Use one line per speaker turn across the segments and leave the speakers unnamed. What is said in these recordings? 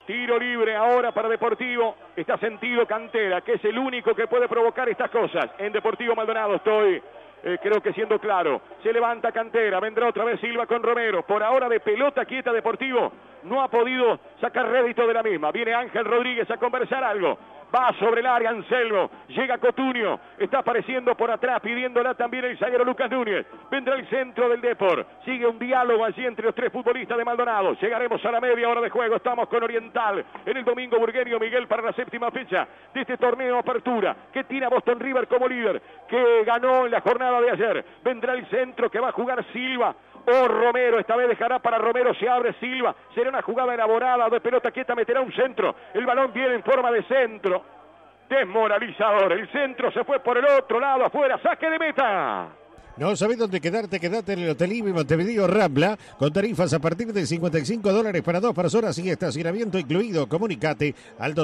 Tiro libre ahora para Deportivo. Está sentido Cantera, que es el único que puede provocar estas cosas. En Deportivo Maldonado estoy, creo que siendo claro. Se levanta Cantera, vendrá otra vez Silva con Romero. Por ahora de pelota quieta Deportivo. No ha podido sacar rédito de la misma. Viene Ángel Rodríguez a conversar algo. Va sobre el área Anselmo, llega Cotunio, está apareciendo por atrás, pidiéndola también el zaguero Lucas Núñez. Vendrá el centro del Depor, sigue un diálogo allí entre los tres futbolistas de Maldonado. Llegaremos a la media hora de juego, estamos con Oriental en el domingo Burgueño Miguel para la séptima fecha de este torneo Apertura, que tiene a Boston River como líder, que ganó en la jornada de ayer. Vendrá el centro que va a jugar Silva. O Romero, esta vez dejará para Romero, se abre Silva, será una jugada elaborada de pelota quieta, meterá un centro, el balón viene en forma de centro, desmoralizador, el centro se fue por el otro lado, afuera, saque de meta.
¿No sabés dónde quedarte? Quedate en el Hotel Ibis Montevideo Rambla, con tarifas a partir de $55 para 2 personas y estacionamiento incluido. Comunicate al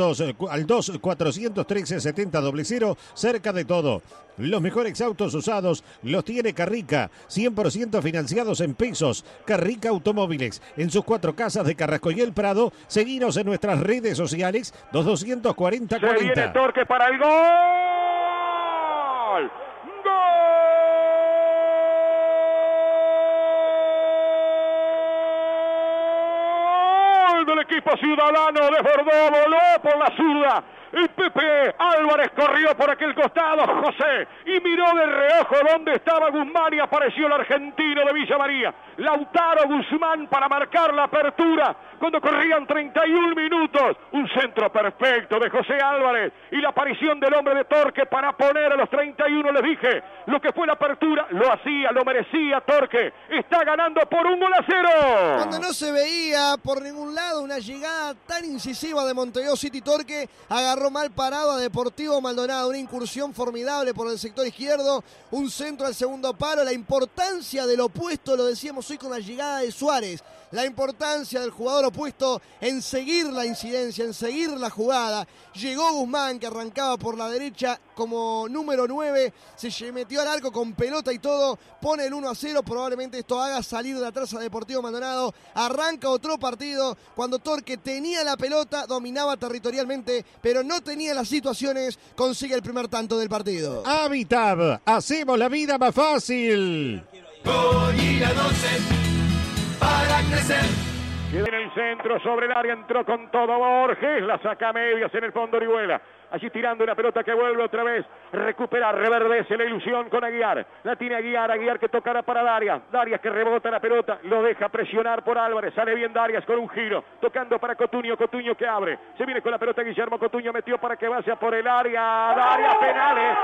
2-413-7000, cerca de todo. Los mejores autos usados los tiene Carrica, 100% financiados en pesos. Carrica Automóviles, en sus 4 casas de Carrasco y El Prado. Seguinos en nuestras redes sociales, 2240 40.
Se viene Torque para el gol. Del equipo ciudadano, desbordó, voló por la zurda. El Pepe Álvarez corrió por aquel costado, José, y miró de reojo dónde estaba Guzmán y apareció el argentino de Villa María. Lautaro Guzmán para marcar la apertura cuando corrían 31 minutos. Un centro perfecto de José Álvarez y la aparición del hombre de Torque para poner a los 31. Les dije, lo que fue la apertura, lo hacía, lo merecía Torque. Está ganando por 1-0.
Cuando no se veía por ningún lado una llegada tan incisiva de Montevideo City, Torque agarró mal parado a Deportivo Maldonado, una incursión formidable por el sector izquierdo, un centro al segundo palo. La importancia del opuesto, lo decíamos hoy con la llegada de Suárez, la importancia del jugador opuesto en seguir la incidencia, en seguir la jugada. Llegó Guzmán, que arrancaba por la derecha como número 9, se metió al arco con pelota y todo, pone el 1-0, probablemente esto haga salir de atrás a Deportivo Maldonado. Arranca otro partido cuando Torque tenía la pelota, dominaba territorialmente, pero no tenía las situaciones, consigue el primer tanto del partido.
Habitab, hacemos la vida más fácil.
Goya 12 para crecer.
Queda en el centro, sobre el área, entró con todo Borges, la saca a medias en el fondo Orihuela. Allí tirando una pelota que vuelve otra vez, recupera, reverdece la ilusión con Aguiar. La tiene Aguiar que tocará para Darias. Darias que rebota la pelota, lo deja presionar por Álvarez. Sale bien Darias con un giro, tocando para Cotunio que abre. Se viene con la pelota Guillermo Cotunio, metió para que vaya por el área. Darias, penal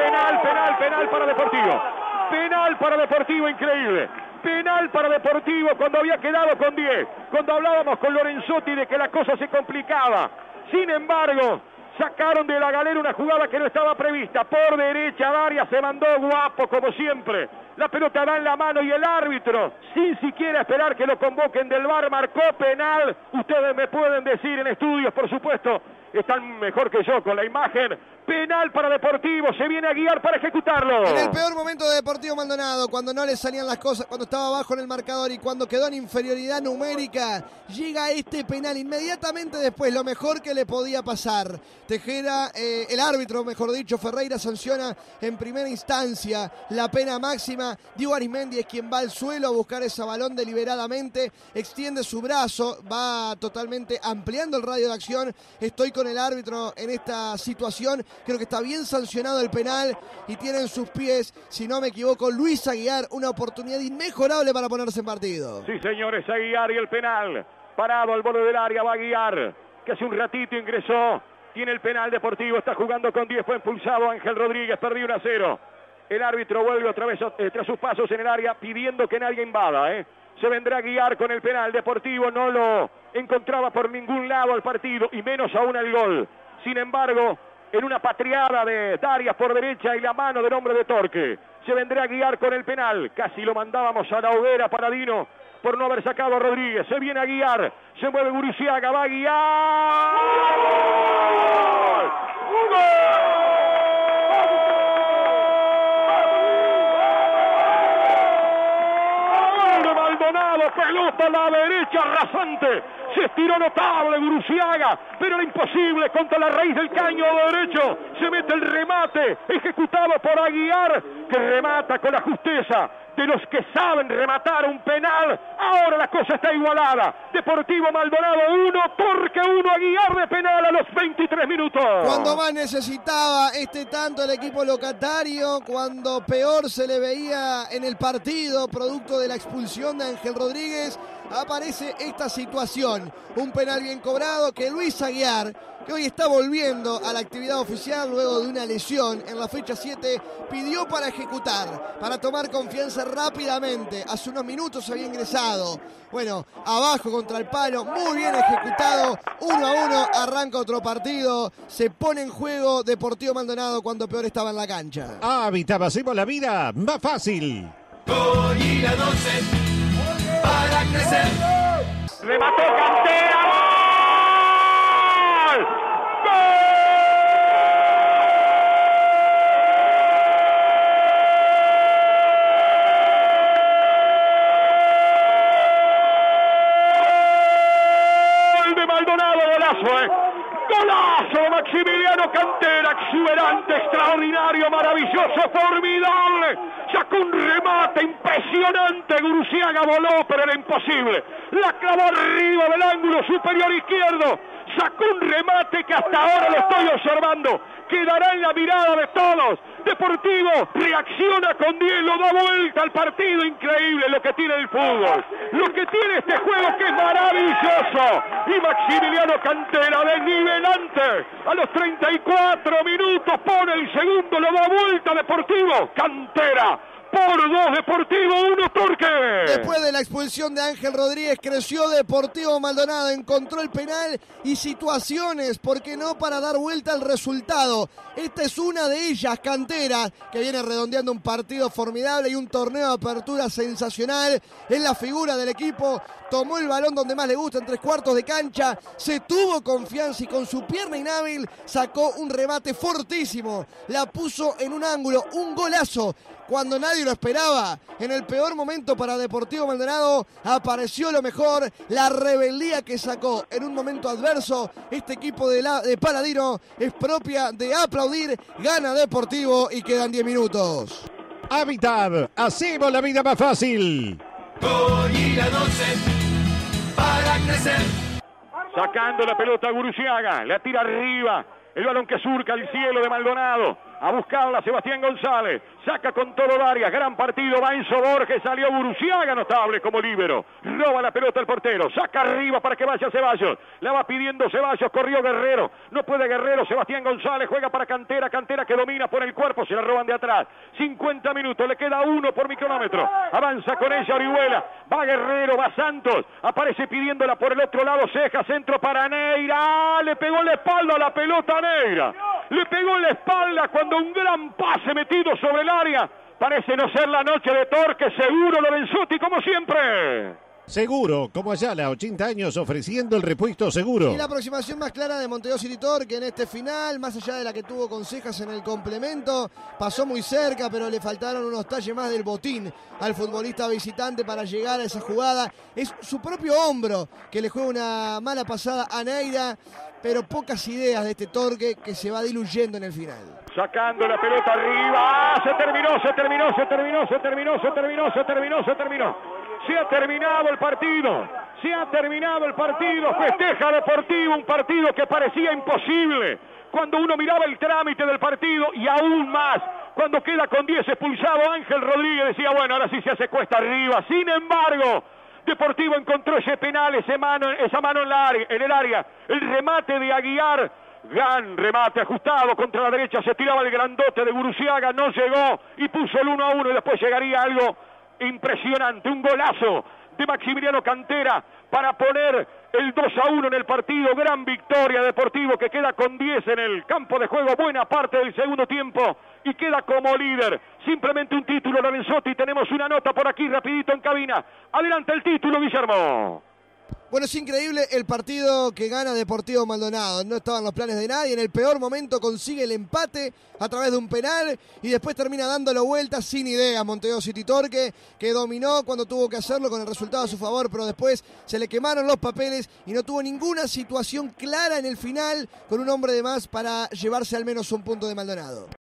para Deportivo. Penal para Deportivo, increíble. Penal para Deportivo cuando había quedado con 10. Cuando hablábamos con Lorenzotti de que la cosa se complicaba. Sin embargo, sacaron de la galera una jugada que no estaba prevista. Por derecha, Darias se mandó guapo como siempre. La pelota va en la mano y el árbitro, sin siquiera esperar que lo convoquen del VAR, marcó penal. Ustedes me pueden decir en estudios, por supuesto, están mejor que yo con la imagen. Penal para Deportivo, se viene a guiar para ejecutarlo.
En el peor momento de Deportivo Maldonado, cuando no le salían las cosas, cuando estaba abajo en el marcador y cuando quedó en inferioridad numérica, llega este penal inmediatamente después, lo mejor que le podía pasar. Tejera, el árbitro, mejor dicho, Ferreira, sanciona en primera instancia la pena máxima. Diego Arismendi es quien va al suelo a buscar ese balón deliberadamente, extiende su brazo, va totalmente ampliando el radio de acción. Estoy con el árbitro en esta situación. Creo que está bien sancionado el penal y tiene en sus pies, si no me equivoco, Luis Aguiar, una oportunidad inmejorable para ponerse en partido.
Sí, señores, Aguiar y el penal. Parado al borde del área, va Aguiar, que hace un ratito ingresó. Tiene el penal Deportivo, está jugando con 10, fue impulsado Ángel Rodríguez, perdió 1-0. El árbitro vuelve otra vez tras sus pasos en el área, pidiendo que nadie invada, Se vendrá a guiar con el penal. Deportivo no lo encontraba por ningún lado al partido, y menos aún el gol. Sin embargo, en una patriada de Darias por derecha y la mano del hombre de Torque, se vendrá a guiar con el penal. Casi lo mandábamos a la hoguera para Dino por no haber sacado a Rodríguez. Se viene a guiar, se mueve Guruciaga, va a guiar. ¡Gol! Maldonado, pelota a la derecha, rasante, se estiró notable Guruziaga, pero era imposible contra la raíz del caño derecho, se mete el remate, ejecutado por Aguiar, que remata con la justeza de los que saben rematar un penal. Ahora la cosa está igualada. Deportivo Maldonado 1, Torque 1, Aguiar de penal a los 23 minutos.
Cuando más necesitaba tanto el equipo locatario, cuando peor se le veía en el partido, producto de la expulsión de Ángel Rodríguez, aparece esta situación. Un penal bien cobrado que Luis Aguiar, que hoy está volviendo a la actividad oficial luego de una lesión en la fecha 7, pidió para ejecutar, para tomar confianza rápidamente. Hace unos minutos había ingresado. Bueno, abajo contra el palo, muy bien ejecutado. 1-1, arranca otro partido. Se pone en juego Deportivo Maldonado cuando peor estaba en la cancha.
Hábitat, hacemos la vida más fácil.
Gorila 12 para crecer.
Remató Cantera. Golazo de Maximiliano Cantera, exuberante, extraordinario, maravilloso, formidable. Sacó un remate impresionante. Guruziaga voló, pero era imposible. La clavó arriba del ángulo superior izquierdo. Sacó un remate que hasta ahora lo estoy observando. Quedará en la mirada de todos. Deportivo reacciona con 10, lo da vuelta al partido. Increíble lo que tiene el fútbol, lo que tiene este juego, que es maravilloso. Y Maximiliano Cantera, desnivelante, a los 34 minutos pone el segundo, lo da vuelta. Deportivo Cantera por 2, Deportivo 1, Torque.
Después de la expulsión de Ángel Rodríguez, creció Deportivo Maldonado, encontró el penal y situaciones, ¿por qué no?, para dar vuelta al resultado. Esta es una de ellas. Cantera, que viene redondeando un partido formidable y un torneo de apertura sensacional, es la figura del equipo. Tomó el balón donde más le gusta, en 3/4 de cancha, se tuvo confianza y con su pierna inhábil sacó un remate fortísimo, la puso en un ángulo, un golazo. Cuando nadie lo esperaba, en el peor momento para Deportivo Maldonado, apareció lo mejor, la rebeldía que sacó en un momento adverso. Este equipo de Paladino es propia de aplaudir. Gana Deportivo y quedan 10 minutos.
Hábitat, hacemos la vida más fácil.
Gorila 12 para crecer.
Sacando la pelota a Guruziaga, la tira arriba. El balón que surca el cielo de Maldonado. A buscarla Sebastián González. Saca con todo Varias. Gran partido. Va Enzo Borges. Salió Guruziaga, notable como líbero. Roba la pelota el portero. Saca arriba para que vaya Ceballos. La va pidiendo Ceballos. Corrió Guerrero. No puede Guerrero. Sebastián González juega para Cantera. Cantera que domina por el cuerpo. Se la roban de atrás. 50 minutos. Le queda 1 por micrómetro. Avanza con ella Orihuela. Va Guerrero. Va Santos. Aparece pidiéndola por el otro lado. Ceja. Centro para Neira. Le pegó en la espalda la pelota a Neira. Le pegó en la espalda cuando un gran pase metido sobre el área. Parece no ser la noche de Torque. Seguro Lorenzotti, como siempre.
Seguro, como Ayala, 80 años ofreciendo el repuesto seguro.
Y la aproximación más clara de Montevideo City Torque en este final, más allá de la que tuvo con Cejas en el complemento, pasó muy cerca, pero le faltaron unos talles más del botín al futbolista visitante para llegar a esa jugada. Es su propio hombro que le juega una mala pasada a Neira, pero pocas ideas de este Torque que se va diluyendo en el final.
Sacando la pelota arriba. Se terminó. Se ha terminado el partido. Festeja Deportivo, un partido que parecía imposible cuando uno miraba el trámite del partido, y aún más cuando queda con 10 expulsado Ángel Rodríguez. Decía, bueno, ahora sí se hace cuesta arriba. Sin embargo, Deportivo encontró ese penal, esa mano en el área. El remate de Aguiar. Gran remate ajustado contra la derecha. Se tiraba el grandote de Guruziaga. No llegó y puso el 1-1. Y después llegaría algo impresionante, un golazo de Maximiliano Cantera para poner el 2-1 en el partido. Gran victoria Deportivo, que queda con 10 en el campo de juego buena parte del segundo tiempo y queda como líder. Simplemente un título, Lorenzotti. Tenemos una nota por aquí rapidito en cabina. Adelante el título, Guillermo.
Bueno, es increíble el partido que gana Deportivo Maldonado. No estaban los planes de nadie. En el peor momento consigue el empate a través de un penal y después termina dándolo vuelta sin idea. Montevideo City Torque, que dominó cuando tuvo que hacerlo con el resultado a su favor, pero después se le quemaron los papeles y no tuvo ninguna situación clara en el final con un hombre de más para llevarse al menos un punto de Maldonado.